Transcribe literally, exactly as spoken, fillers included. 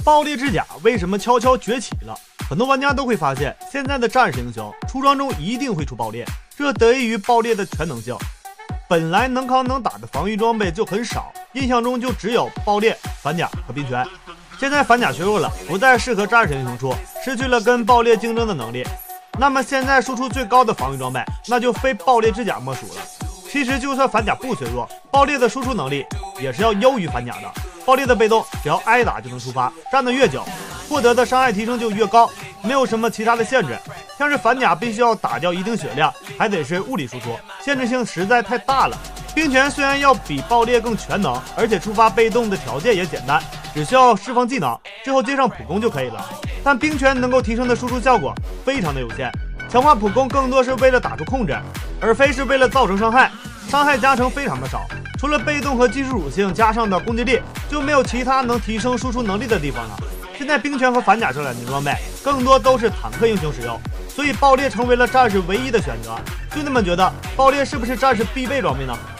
爆裂之甲为什么悄悄崛起了？很多玩家都会发现，现在的战士英雄出装中一定会出爆裂，这得益于爆裂的全能性。本来能扛能打的防御装备就很少，印象中就只有爆裂、反甲和冰拳。现在反甲削弱了，不再适合战士英雄出，失去了跟爆裂竞争的能力。那么现在输出最高的防御装备，那就非爆裂之甲莫属了。其实就算反甲不削弱，爆裂的输出能力也是要优于反甲的。爆裂的被动只要挨打就能触发，站得越久，获得的伤害提升就越高，没有什么其他的限制。像是反甲必须要打掉一定血量，还得是物理输出，限制性实在太大了。冰拳虽然要比爆裂更全能，而且触发被动的条件也简单，只需要释放技能之后接上普攻就可以了。但冰拳能够提升的输出效果非常的有限，强化普攻更多是为了打出控制，而非是为了造成伤害，伤害加成非常的少。除了被动和技术属性加上的攻击力，就没有其他能提升输出能力的地方了。现在冰拳和反甲这两件装备更多都是坦克英雄使用，所以爆裂成为了战士唯一的选择。兄弟们觉得爆裂是不是战士必备装备呢？